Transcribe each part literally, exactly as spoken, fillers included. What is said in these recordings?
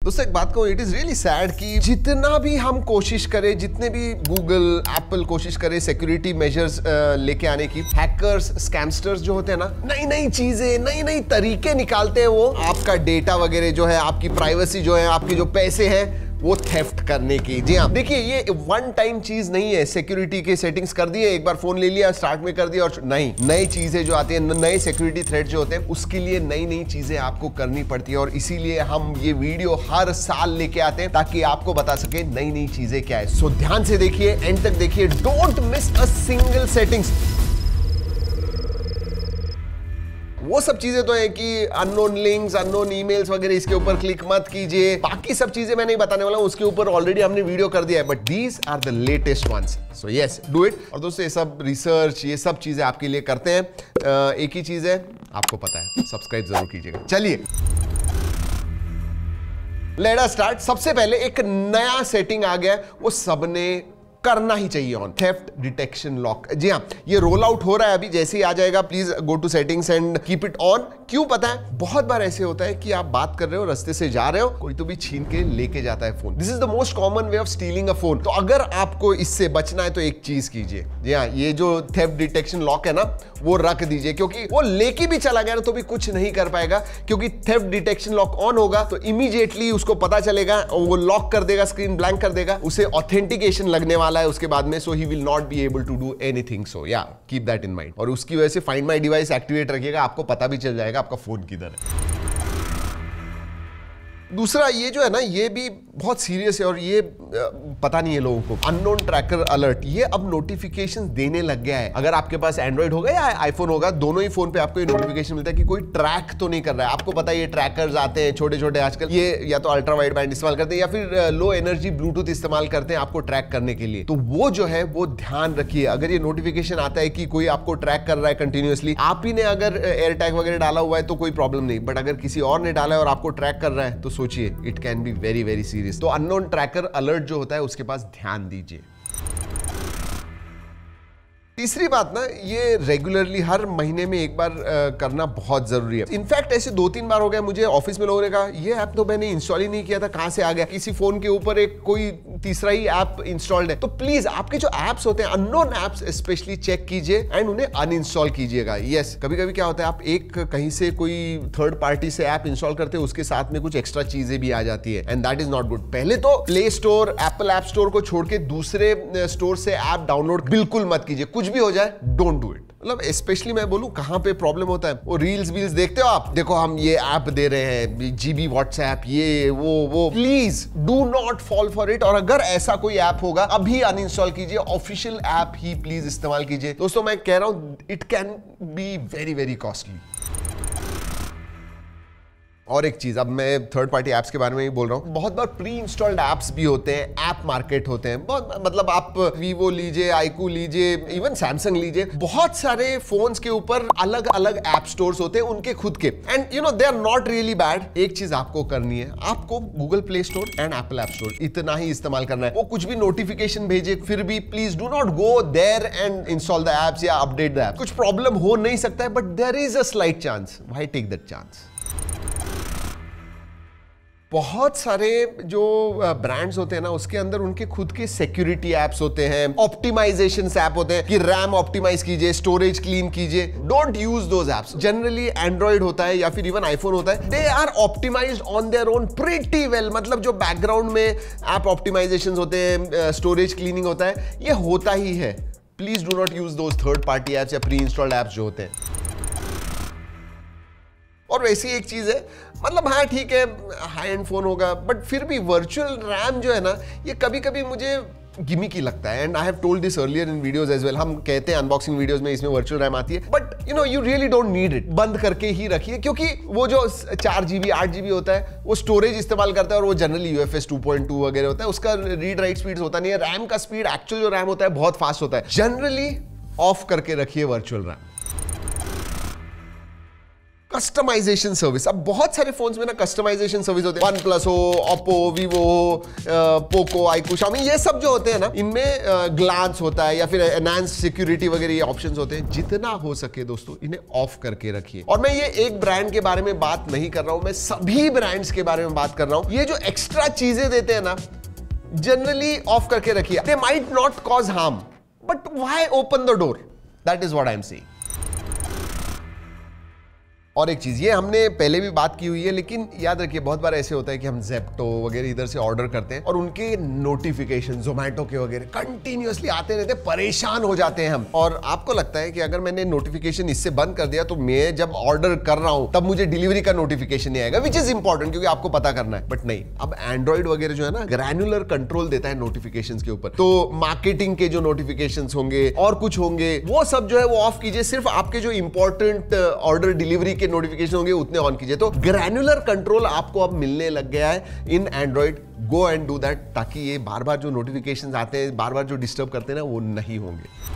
दोस्तों एक बात कहूं, इट इज रियली सैड कि जितना भी हम कोशिश करें, जितने भी गूगल एप्पल कोशिश करे सिक्योरिटी मेजर्स लेके आने की, हैकर्स स्कैमस्टर्स जो होते हैं ना, नई नई चीजें नई नई तरीके निकालते हैं। वो आपका डेटा वगैरह जो है, आपकी प्राइवेसी जो है, आपके जो पैसे हैं वो थेफ्ट करने की। जी हाँ, देखिए ये वन टाइम चीज नहीं है। सिक्योरिटी के सेटिंग्स कर दिए, एक बार फोन ले लिया, स्टार्ट में कर दिया, और नहीं, नई चीजें जो आती हैं, नए सिक्योरिटी थ्रेट जो होते हैं, उसके लिए नई नई चीजें आपको करनी पड़ती है। और इसीलिए हम ये वीडियो हर साल लेके आते हैं ताकि आपको बता सके नई नई चीजें क्या है। सो ध्यान से देखिए, एंड तक देखिए, don't miss a single settings. वो सब चीजें तो है कि अननोन लिंक्स, अननोन ईमेल्स वगैरह, इसके ऊपर क्लिक मत कीजिए। बाकी सब चीजें मैं नहीं बताने वाला हूं, उसके ऊपर ऑलरेडी हमने वीडियो कर दिया है, but these are the latest ones. So yes, do it. और दोस्तों ये सब रिसर्च, ये सब चीजें आपके लिए करते हैं। आ, एक ही चीज है, आपको पता है, सब्सक्राइब जरूर कीजिएगा। चलिए लेट अस स्टार्ट। सबसे पहले एक नया सेटिंग आ गया, वो सबने करना ही चाहिए ऑन, थेफ्ट डिटेक्शन लॉक। जी हाँ, ये रोल आउट हो रहा है अभी, जैसे ही आ जाएगा please go to settings and keep it on. क्यों पता है, बहुत बार ऐसे होता है कि आप बात कर रहे हो, रास्ते से जा रहे हो, कोई तो भी छीन के लेके जाता है phone. This is the most common way of stealing a phone. तो अगर आपको इससे बचना है तो एक चीज कीजिए। जी हाँ, ये जो थेफ्ट डिटेक्शन लॉक है ना, वो रख दीजिए, क्योंकि वो लेके भी चला गया ना तो भी कुछ नहीं कर पाएगा, क्योंकि थेफ्ट डिटेक्शन लॉक ऑन होगा तो इमीडिएटली उसको पता चलेगा और वो लॉक कर देगा, स्क्रीन ब्लैंक कर देगा, उसे ऑथेंटिकेशन लगने वाला है उसके बाद में, so he will not be able to do anything. So yeah keep that in mind. और उसकी वजह से फाइंड माई डिवाइस एक्टिवेट रखिएगा, आपको पता भी चल जाएगा आपका फोन किधर है। दूसरा ये जो है ना, ये भी बहुत सीरियस है और ये पता नहीं है लोगों को, अननोन ट्रैकर अलर्ट। ये अब नोटिफिकेशन देने लग गया है। अगर आपके पास एंड्रॉइड होगा या आईफोन होगा, दोनों ही फोन पे आपको ये नोटिफिकेशन मिलता है कि कोई ट्रैक तो नहीं कर रहा है। आपको पता है ये ट्रैकर्स आते हैं छोटे छोटे आजकल, ये या तो अल्ट्रा वाइड बैंड इस्तेमाल करते हैं या फिर लो एनर्जी ब्लूटूथ इस्तेमाल करते हैं आपको ट्रैक करने के लिए। तो वो जो है वो ध्यान रखिए। अगर ये नोटिफिकेशन आता है कि कोई आपको ट्रैक कर रहा है कंटिन्यूअसली, आप ही ने अगर एयर टैग वगैरह डाला हुआ है तो कोई प्रॉब्लम नहीं, बट अगर किसी और ने डाला है और आपको ट्रैक कर रहा है तो सोचिए, it can be very very serious. तो अननोन ट्रैकर अलर्ट जो होता है उसके पास ध्यान दीजिए। तीसरी बात ना, ये रेगुलरली हर महीने में एक बार आ, करना बहुत जरूरी है। इनफैक्ट ऐसे दो तीन बार हो गया मुझे, ऑफिस में लोगों ने कहा ये ऐप तो मैंने इंस्टॉल ही नहीं किया था, कहां से आ गया। किसी फोन के ऊपर एक कोई तीसरा ही ऐप इंस्टॉल्ड है। तो प्लीज आपके जो एप्स होते हैं, अननोन एप्स स्पेशली, चेक कीजिए एंड उन्हें अनइंस्टॉल कीजिएगा। यस, कभी कभी क्या होता है, आप एक कहीं से कोई थर्ड पार्टी से ऐप इंस्टॉल करते हैं, उसके साथ में कुछ एक्स्ट्रा चीजें भी आ जाती है, and that is not good. पहले तो play store, Apple app store को छोड़ के दूसरे स्टोर से ऐप डाउनलोड बिल्कुल मत कीजिए। कुछ भी हो जाए, डोंट डू इट। मतलब स्पेशली मैं बोलूं कहां पे प्रॉब्लम होता है, वो रील्स वील्स देखते हो आप, देखो हम ये ऐप दे रहे हैं, जीबी व्हाट्सएप, ये वो वो please do not fall for it. और अगर ऐसा कोई ऐप होगा, अभी अनइंस्टॉल कीजिए, ऑफिशियल ऐप ही प्लीज इस्तेमाल कीजिए। दोस्तों मैं कह रहा हूं, it can be very very costly. और एक चीज, अब मैं थर्ड पार्टी एप्स के बारे में ही बोल रहा हूं, बहुत बार प्री इंस्टॉल्ड एप्स भी होते हैं, ऐप मार्केट होते हैं बहुत, मतलब आप वीवो लीजिए, आईकू लीजिए, इवन सैमसंग लीजिए, बहुत सारे फोन्स के ऊपर अलग अलग ऐप स्टोर्स होते हैं उनके खुद के, and you know they are not really bad. एक चीज आपको करनी है, आपको Google play store and Apple app store इतना ही इस्तेमाल करना है। वो कुछ भी नोटिफिकेशन भेजे फिर भी please do not go there and install the apps या अपडेट द ऐप। कुछ प्रॉब्लम हो नहीं सकता है, but there is a slight chance. Why take that chance? बहुत सारे जो ब्रांड्स होते हैं ना, उसके अंदर उनके खुद के सिक्योरिटी एप्स होते हैं, ऑप्टिमाइजेशन ऐप होते हैं कि रैम ऑप्टिमाइज कीजिए, स्टोरेज क्लीन कीजिए। Don't use those apps. Generally Android होता है या फिर इवन आईफोन होता है, they are optimized on their own pretty well. मतलब जो बैकग्राउंड में ऐप ऑप्टिमाइजेशन होते हैं, स्टोरेज क्लीनिंग होता है, ये होता ही है। Please do not use those third party apps या प्री इंस्टॉल्ड एप्स जो होते हैं। और वैसी एक चीज है, मतलब हाँ ठीक है हाई एंड फोन होगा, बट फिर भी वर्चुअल रैम जो है ना, ये कभी कभी मुझे गिमिकी लगता है, and I have told this earlier in videos as well. हम कहते हैं अनबॉक्सिंग वीडियोस में इसमें वर्चुअल रैम आती है, but you know you really don't need it. बंद करके ही रखिए, क्योंकि वो जो चार जीबी आठ जीबी होता है, वो स्टोरेज इस्तेमाल करता है और वो generally UFS two point two वगैरह होता है, उसका रीड राइट स्पीड होता नहीं है। रैम का स्पीड, एक्चुअल जो रैम होता है, बहुत फास्ट होता है। जनरली ऑफ करके रखिए वर्चुअल रैम। Customization service. अब बहुत सारे फोन्स में ना कस्टमाइजेशन सर्विस होते हैं, वन प्लस हो, ओप्पो, वीवो हो, पोको, आईकू, शाओमी, ये सब जो होते हैं ना, इनमें ग्लांस होता है या फिर एनहांस्ड सिक्योरिटी वगैरह ये ऑप्शंस होते हैं। जितना हो सके दोस्तों इन्हें ऑफ करके रखिए। और मैं ये एक ब्रांड के बारे में बात नहीं कर रहा हूं, मैं सभी ब्रांड्स के बारे में बात कर रहा हूं। ये जो एक्स्ट्रा चीजें देते हैं ना, जनरली ऑफ करके रखिए। They might not cause harm, but why open the door? That is what I am saying. और एक चीज, ये हमने पहले भी बात की हुई है, लेकिन याद रखिए बहुत बार ऐसे होता है कि हम ज़ेप्टो वगैरह इधर से ऑर्डर करते हैं और उनके नोटिफिकेशन ज़ोमैटो के वगैरह कंटिन्यूअसली आते रहते हैं, परेशान हो जाते हैं हम। और आपको लगता है कि अगर मैंने नोटिफिकेशन इससे बंद कर दिया तो मैं जब ऑर्डर कर रहा हूं तब मुझे डिलीवरी का नोटिफिकेशन नहीं आएगा, विच इज इंपॉर्टेंट क्योंकि आपको पता करना है। बट नहीं, अब एंड्रॉइड वगैरह जो है ना, ग्रैन्युलर कंट्रोल देता है नोटिफिकेशन के ऊपर। तो मार्केटिंग के जो नोटिफिकेशन होंगे और कुछ होंगे, वो सब जो है वो ऑफ कीजिए। सिर्फ आपके जो इंपॉर्टेंट ऑर्डर डिलीवरी के नोटिफिकेशन होंगे उतने ऑन कीजिए। तो ग्रैन्युलर कंट्रोल आपको अब मिलने लग गया है in Android. Go and do that, ताकि ये बार बार जो नोटिफिकेशंस आते हैं, बार बार जो डिस्टर्ब करते हैं ना, वो नहीं होंगे।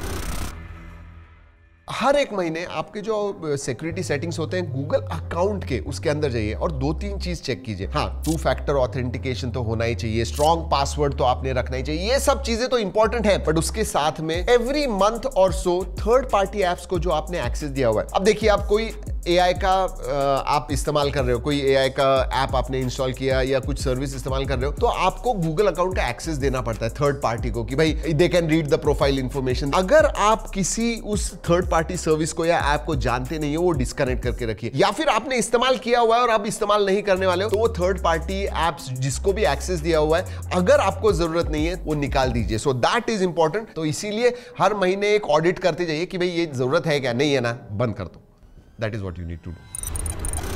हर एक महीने आपके जो सिक्योरिटी सेटिंग्स होते हैं गूगल अकाउंट के, उसके अंदर जाइए और दो तीन चीज चेक कीजिए। हाँ, टू फैक्टर ऑथेंटिकेशन तो होना ही चाहिए, स्ट्रॉन्ग पासवर्ड तो आपने रखना ही चाहिए, ये सब चीजें तो इंपॉर्टेंट है। बट उसके साथ में एवरी मंथ और सो थर्ड पार्टी एप्स को जो आपने एक्सेस दिया हुआ है, अब देखिए आप कोई एआई का आप इस्तेमाल कर रहे हो, कोई एआई का ऐप आपने इंस्टॉल किया या कुछ सर्विस इस्तेमाल कर रहे हो, तो आपको गूगल अकाउंट का एक्सेस देना पड़ता है थर्ड पार्टी को कि भाई they can read the profile information. अगर आप किसी उस थर्ड पार्टी सर्विस को या ऐप को जानते नहीं हो, वो डिस्कनेक्ट करके रखिए। या फिर आपने इस्तेमाल किया हुआ है और आप इस्तेमाल नहीं करने वाले हो, तो वो थर्ड पार्टी एप्स जिसको भी एक्सेस दिया हुआ है, अगर आपको जरूरत नहीं है वो निकाल दीजिए। So that is important. तो इसीलिए हर महीने एक ऑडिट करते जाइए कि भाई ये जरूरत है क्या, नहीं है ना, बंद कर दो। That is what you need to do.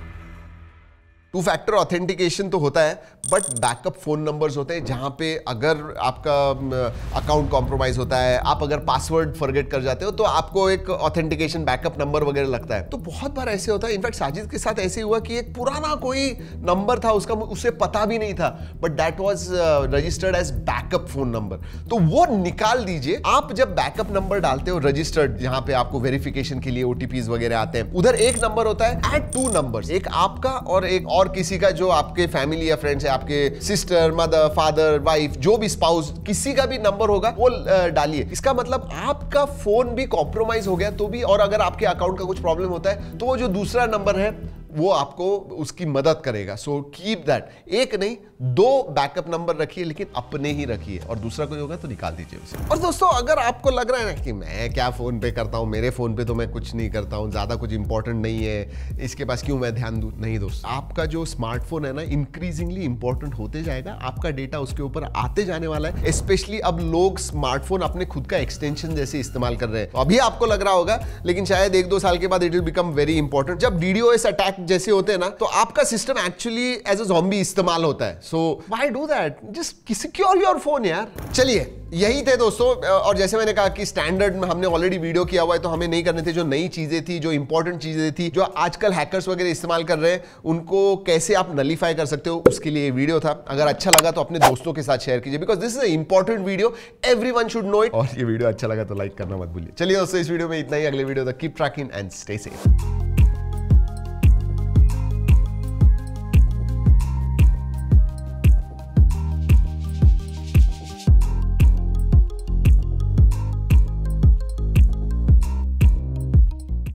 Two factor authentication तो होता है, बट बैकअप फोन नंबर्स होते हैं जहां पे अगर आपका अकाउंट कॉम्प्रोमाइज होता है, आप अगर पासवर्ड फॉरगेट कर जाते हो, तो आपको एक ऑथेंटिकेशन बैकअप नंबर वगैरह लगता है। तो बहुत बार ऐसे होता है, इनफैक्ट साजिद के साथ ऐसे हुआ कि एक पुराना कोई नंबर था, उसका उसे पता भी नहीं था, but that was registered as backup phone number. तो वो निकाल दीजिए। आप जब बैकअप नंबर डालते हो रजिस्टर्ड, जहां पे आपको वेरिफिकेशन के लिए ओटीपीज वगैरह आते हैं, उधर एक नंबर होता है, ऐड टू नंबर्स, एक आपका और एक और किसी का, जो आपके फैमिली या फ्रेंड्स है, आपके सिस्टर, मदर, फादर, वाइफ, जो भी स्पाउस, किसी का भी नंबर होगा वो डालिए। इसका मतलब आपका फोन भी कॉम्प्रोमाइज हो गया तो भी, और अगर आपके अकाउंट का कुछ प्रॉब्लम होता है तो वो जो दूसरा नंबर है वो आपको उसकी मदद करेगा। सो कीप दैट, एक नहीं दो बैकअप नंबर रखिए, लेकिन अपने ही रखिए, और दूसरा कोई होगा तो निकाल दीजिए उसे। और दोस्तों, अगर आपको लग रहा है ना कि मैं क्या फोन पे करता हूं, मेरे फोन पे तो मैं कुछ नहीं करता हूं, ज्यादा कुछ इंपॉर्टेंट नहीं है, इसके पास क्यों मैं ध्यान दूं, नहीं दोस्त, आपका जो स्मार्टफोन है ना, इंक्रीजिंगली इंपॉर्टेंट होते जाएगा, आपका डेटा उसके ऊपर आते जाने वाला है। स्पेशली अब लोग स्मार्टफोन अपने खुद का एक्सटेंशन जैसे इस्तेमाल कर रहे हैं। अभी आपको लग रहा होगा, लेकिन शायद एक दो साल के बाद it will become very important. जब डीडोएस अटैक जैसे होते हैं ना, तो आपका system actually as a zombie इस्तेमाल होता है। So why do that, just secure your phone यार। चलिए, यही थे दोस्तों। और जैसे मैंने कहा कि स्टैंडर्ड में हमने ऑलरेडी वीडियो किया हुआ है, तो हमें नहीं करने थे। जो नई चीजें थी, जो इंपॉर्टेंट चीजें थी, जो आजकल हैकर्स वगैरह इस्तेमाल कर रहे हैं, उनको कैसे आप नलीफाई कर सकते हो, उसके लिए वीडियो था। अगर अच्छा लगा तो अपने दोस्तों के साथ शेयर कीजिए, because this is a important video, everyone should know it. और ये वीडियो अच्छा लगा तो लाइक करना मत भूलिए। चलिए दोस्तों, इस वीडियो में इतना ही। अगले वीडियो तक keep tracking and stay safe.